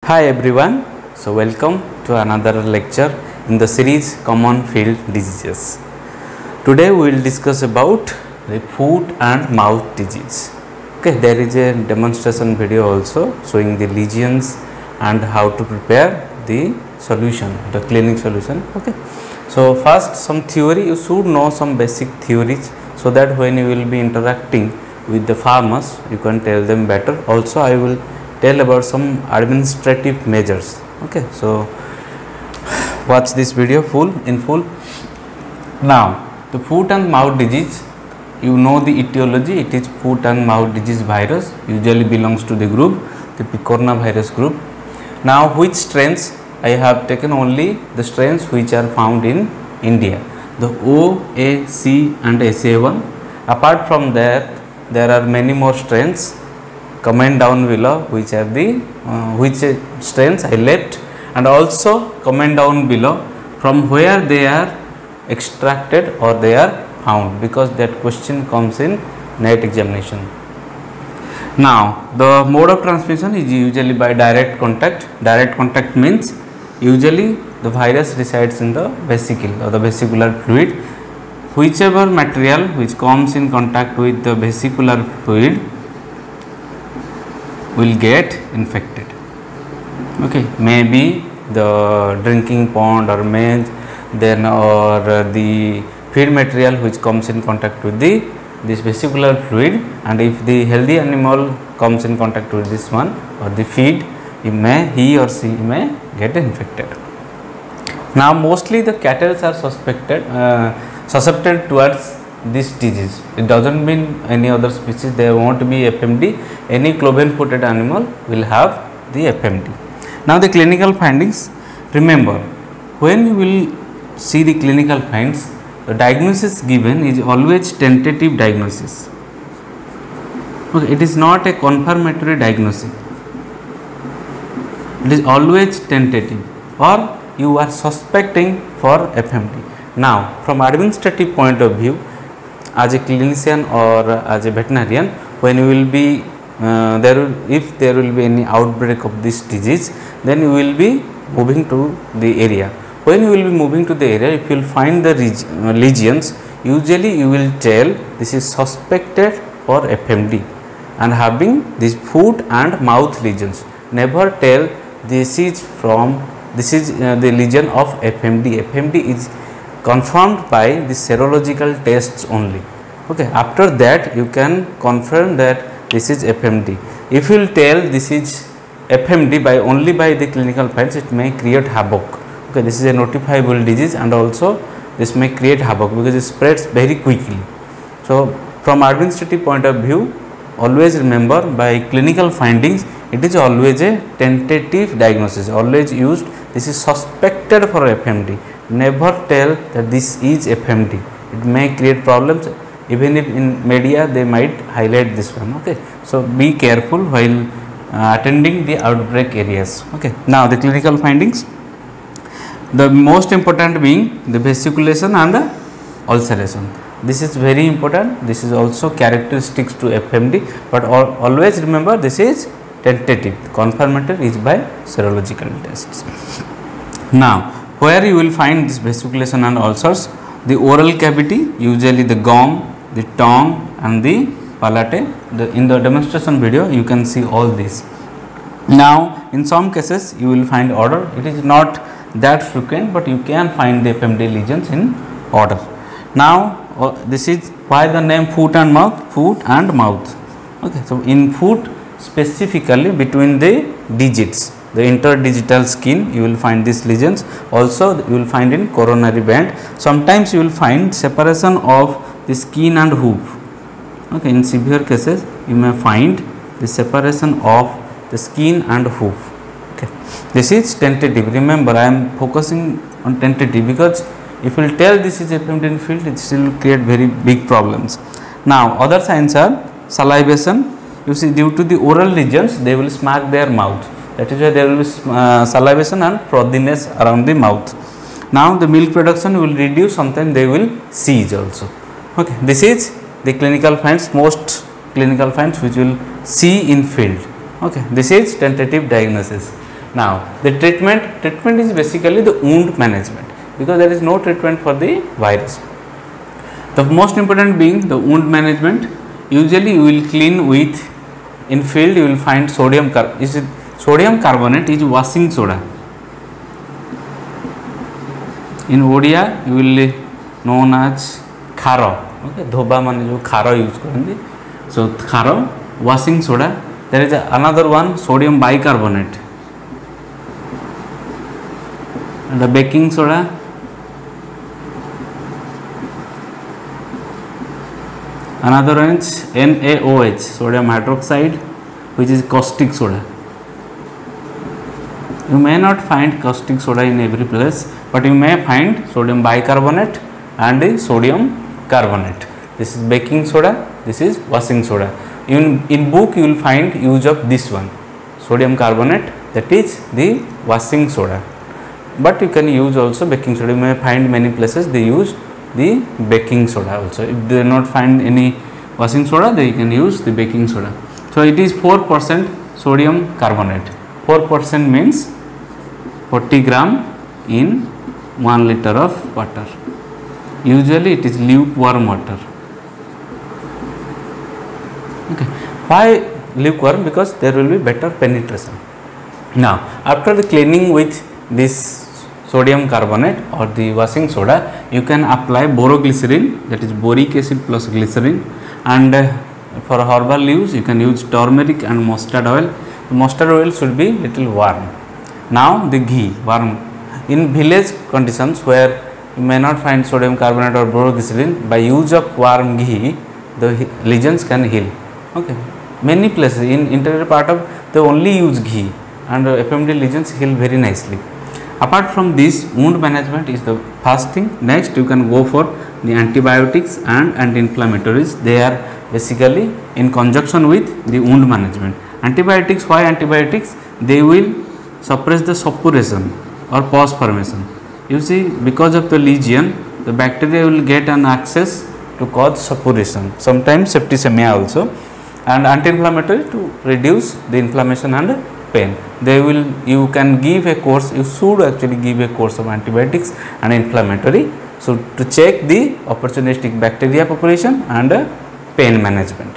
Hi everyone, so welcome to another lecture in the series Common Field Diseases. Today we will discuss about the foot and mouth disease. Okay, there is a demonstration video also showing the lesions and how to prepare the solution, the clinic solution. Okay, so first some theory, you should know some basic theories so that when you will be interacting with the farmers you can tell them better. Also I will tell about some administrative measures. Okay, so watch this video in full. Now the foot and mouth disease, you know the etiology, it is foot and mouth disease virus, usually belongs to the group, the picorna virus group. Now which strains? I have taken only the strains which are found in India, the O, A, C and SA1. Apart from that there are many more strains. Comment down below which are the which strains I left, and also comment down below from where they are extracted or they are found, because that question comes in NET examination. Now the mode of transmission is usually by direct contact. Direct contact means usually the virus resides in the vesicle or the vesicular fluid. Whichever material which comes in contact with the vesicular fluid will get infected. Okay, maybe the drinking pond or maize, then or the feed material which comes in contact with this vesicular fluid, and if the healthy animal comes in contact with this one or the feed, he or she may get infected. Now mostly the cattle are susceptible towards this disease. It doesn't mean any other species there won't be FMD. Any cloven footed animal will have the FMD. Now the clinical findings. Remember, when you will see the clinical finds, the diagnosis given is always tentative diagnosis. Okay, it is not a confirmatory diagnosis. It is always tentative, or you are suspecting for FMD. Now from administrative point of view, as a clinician or as a veterinarian, when you will be if there will be any outbreak of this disease, then you will be moving to the area. When you will be moving to the area, if you will find the lesions, usually you will tell this is suspected for FMD and having this foot and mouth lesions. Never tell this is the lesion of FMD. FMD is confirmed by the serological tests only. Okay, after that you can confirm that this is FMD. If you will tell this is FMD only by the clinical finds, it may create havoc. Okay, this is a notifiable disease, and also this may create havoc because it spreads very quickly. So from administrative point of view, always remember, by clinical findings it is always a tentative diagnosis, always used this is suspected for FMD. Never tell that this is FMD. It may create problems. Even if in media they might highlight this one. Okay, so be careful while attending the outbreak areas. Okay, now the clinical findings. The most important being the vesiculation and the ulceration. This is very important. This is also characteristics to FMD, but always remember this is tentative. Confirmatory is by serological tests. Now where you will find this vesiculation and ulcers? The oral cavity, usually the gum, the tongue and the palate. In the demonstration video you can see all this. Now in some cases you will find odor. It is not that frequent, but you can find the FMD lesions in odor. Now this is why the name foot and mouth. Foot and mouth. Okay, so in foot specifically between the digits, the interdigital skin, you will find these lesions. Also you will find in coronary band. Sometimes you will find separation of the skin and hoof. Okay, in severe cases you may find the separation of the skin and hoof. Okay, this is tentative. Remember, I am focusing on tentative because if you will tell this is FMD in field, it still create very big problems. Now other signs are salivation. You see, due to the oral lesions they will smack their mouth. That is why there will be salivation and frothiness around the mouth. Now the milk production will reduce, sometimes they will seize also. Okay, this is the clinical finds, most clinical finds which will see in field. Okay, this is tentative diagnosis. Now the treatment is basically the wound management, because there is no treatment for the virus. The most important being the wound management. Usually you will clean with, in field you will find sodium carbonate is washing soda. In Odia you will known as kharo. Okay, dhoba mane jo kharo use करते, so kharo, washing soda. There is another one, sodium bicarbonate, and the baking soda, another one is NaOH, sodium hydroxide, which is caustic soda. You may not find caustic soda in every place, but you may find sodium bicarbonate and sodium carbonate. This is baking soda, this is washing soda. In book you will find use of this one, sodium carbonate, that is the washing soda, but you can use also baking soda. You may find many places they use the baking soda also. If they not find any washing soda, they can use the baking soda. So it is 4% sodium carbonate. 4% means 40 gram in 1 liter of water. Usually it is lukewarm water. Okay. Why lukewarm? Because there will be better penetration. Now after the cleaning with this sodium carbonate or the washing soda, you can apply boroglycerin, that is boric acid plus glycerin, and for herbal use you can use turmeric and mustard oil. The mustard oil should be little warm. Now the ghee, warm. In village conditions where you may not find sodium carbonate or boroglycerin, by use of warm ghee the lesions can heal. Okay, many places in interior part of they only use ghee, and FMD lesions heal very nicely. Apart from this, wound management is the first thing. Next you can go for the antibiotics and anti-inflammatories. They are basically in conjunction with the wound management. Antibiotics, why antibiotics? They will suppress the suppuration or pus formation. You see, because of the lesion, the bacteria will get an access to cause suppuration, sometimes septicemia also, and anti-inflammatory to reduce the inflammation and pain. You can give a course, you should actually give a course of antibiotics and inflammatory, so to check the opportunistic bacteria population and pain management.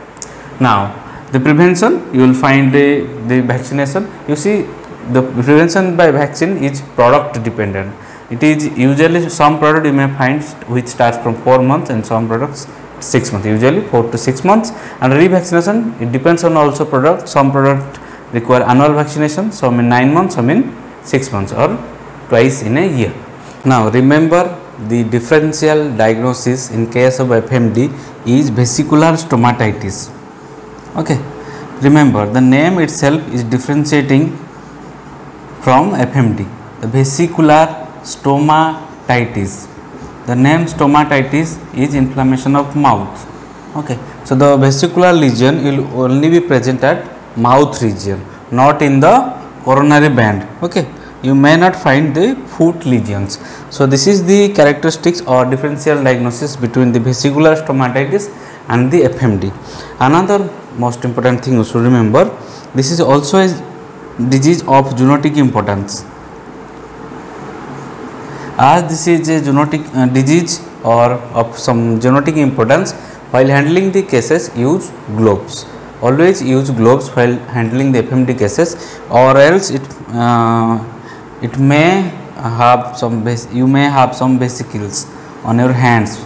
Now the prevention, you will find the vaccination. You see, the prevention by vaccine is product dependent. It is usually some product you may find which starts from 4 months and some products 6 months, usually 4 to 6 months. And revaccination, it depends on also product. Some product require annual vaccination, some in 9 months, some in 6 months or twice in a year. Now remember, the differential diagnosis in case of FMD is vesicular stomatitis. Okay, remember the name itself is differentiating from FMD, the vesicular stomatitis. The name stomatitis is inflammation of mouth. Okay, so the vesicular lesion will only be present at mouth region, not in the coronary band. Okay, you may not find the foot lesions. So this is the characteristics or differential diagnosis between the vesicular stomatitis and the FMD. Another most important thing you should remember, this is also a disease of zoonotic importance. As this is a zoonotic disease or of some zoonotic importance, while handling the cases use gloves. Always use gloves while handling the FMD cases, or else it may have some you may have some vesicles on your hands.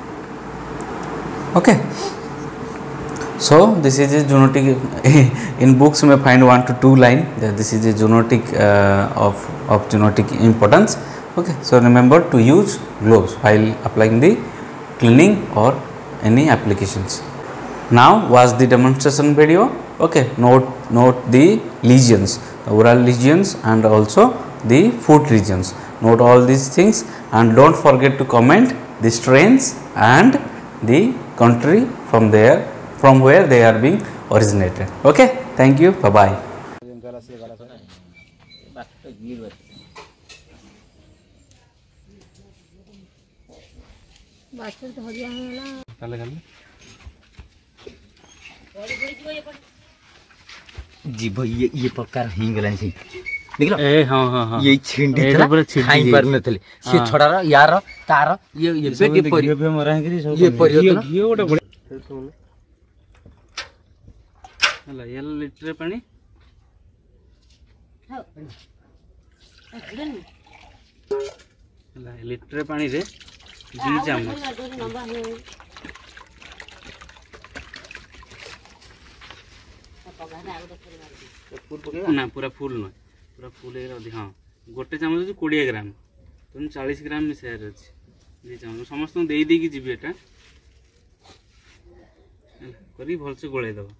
Okay. So this is a zoonotic. In books you may find 1 to 2 line that this is a zoonotic of zoonotic importance. Okay, so remember to use gloves while applying the cleaning or any applications. Now watch the demonstration video. Okay, note the lesions, the oral lesions and also the foot lesions. Note all these things and don't forget to comment the strains and the country from where they are being originated. Okay, thank you. Bye bye. जीभ ये प्रकार हिंगलान देखिलो ए हां हां हां ये छिंडी एटा पूरा छिंडी खाई पार नथले से छड़ार यार तार ये बेगे पर घिओ मरा है कि सब ये परिवर्तन घिओ गोटे बड़े हला ये लिटर पानी हला लिटर पानी रे 2 चम्मच ना पूरा फुल न पूरा फुल हाँ गोटे चामच 20 ग्राम तुम 40 ग्राम मिसायर अच्छे 2 चामच समस्त दे देकी जीवी एटा करी भलसे गोलाई दब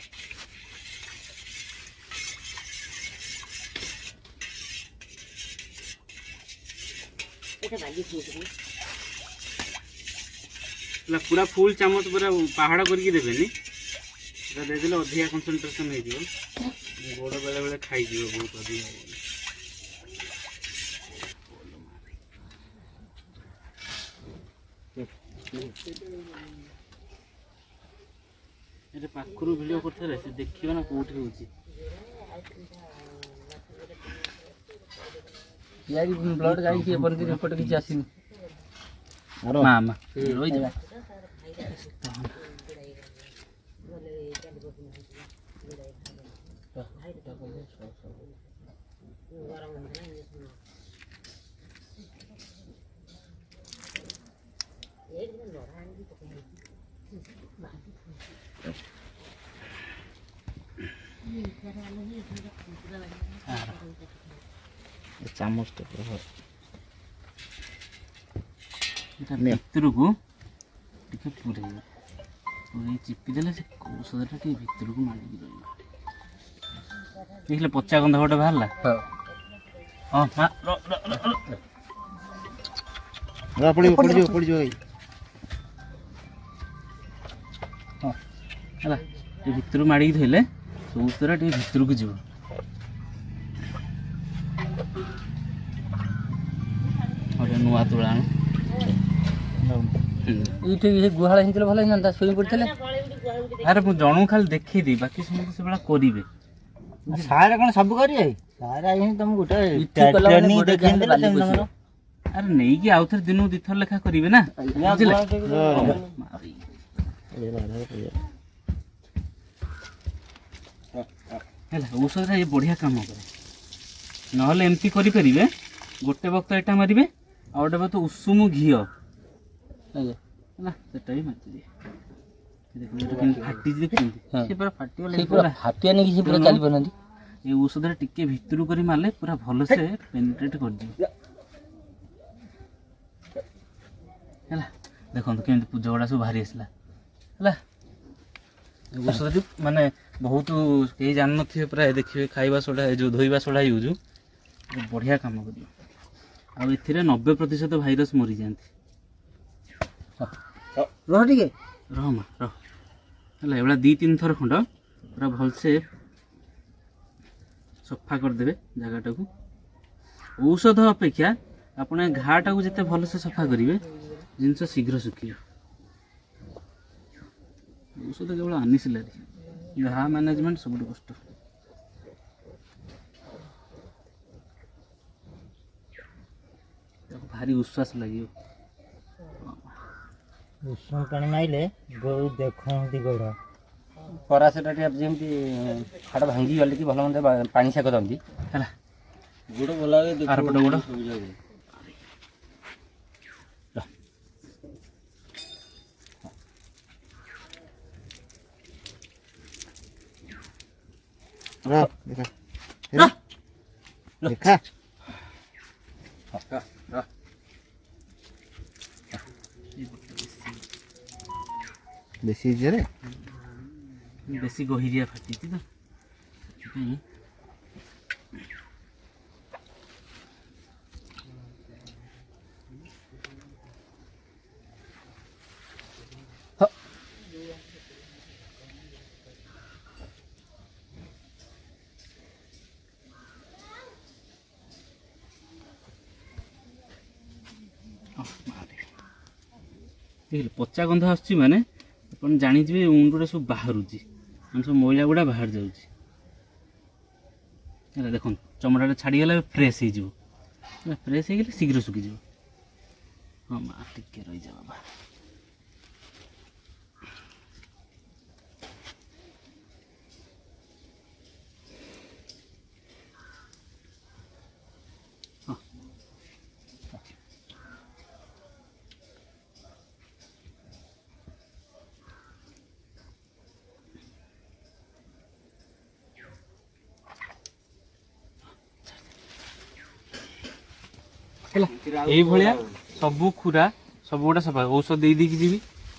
पूरा फुल चामच पूरा पहाड़ करके देवेनि देदेले अधिका कंसंट्रेशन हो गोड़ बेले बेले खाई बहुत अधिक ये पाखरु वीडियो करते से देखियो ना कोठी होची यारी ब्लड गाई के अपन रिपोर्ट की आसीनी मामा रोई जा चामच तो भितर को पूरे पूरे चिपीदे से औषधटा टे भितर को मारिकी रही देखिए पचा गंध गोटे बाहर हाँ पड़ जो हाँ है भितर मारिकी थोले सब तरह टे भितर को जीव नुआ तुला ये गुहाल हिंचले भल हिंदा सोई पड़थले अरे मु जनू खाली देखी दी बाकी समस्त से बड़ा करिवे सारे कोन सब करिए सारे आई तुम गुटे ट्रेनिंग देखिन दे तमरो अरे नहीं कि आउ थर दिनो दिथर लेखा करिवे ना बुझले हेला औषध ये बढ़िया काम करे नहले एमती करि परिवे गोटे वक्त एटा मारिवे आ गोटे वक्त उषुम घिओ ना सेटा ही मारती दिए देखो एटा किन फाटी देखि से पूरा फाटी वाला पूरा फाटिया नहीं कि पूरा चली बनंदी ये औषध टिके भितरु करी मारले पूरा भलो से पेनिट्रेट कर दी हैला देखो तो केमती पूजा गुड़ा सब भारी आसला हैला औषध माने बहुत कहीं जान नथिबे पूरा देखिए खाइबा सोडा जो धोइबा सोडा यूज बढ़िया काम करियो आ एथिरे 90% भाइरस मरी जांती रह ठीक रह मा रह हैला एबला 2-3 थर खंड पूरा भल से सफा कर देबे जगह को औषध अपेक्षा आपने घाटा को जिते भल से सफा करेंगे जिनस शीघ्र सुखियो औषध केवल आनिसिलारी घा मैनेजमेंट सब कष्ट भारी उश्वास लगे उष्ण पानी माइले गौ देखती गोड़ परासेटा जमी हाड़ भांगी गले कि भल मंद पानी सेक दंती है गोड़ भला आरपट गोड़ देखा बेसी जरे बेसी गहिरिया फाटी तो पचा गंध आसुची माने अपन जानिथिबे उंडुरा सब बाहरुची हम सब मैला गुड़ा बाहर जाउची देखो चमड़ा छाड़गला फ्रेश हो फ्रेश हो शीघ्र सुखीज। हाँ माँ टिके रही जा बाबा यही भाया सबू खुरा सब गोटा सफा औषध दे दी जी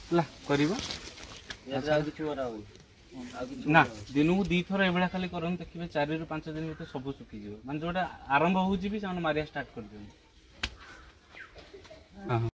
ना दिन को दी थर ये खाली कर देखिए 4 ରୁ 5 दिन भर सब सुखीज माने जो आरंभ हो मारिया स्टार्ट कर।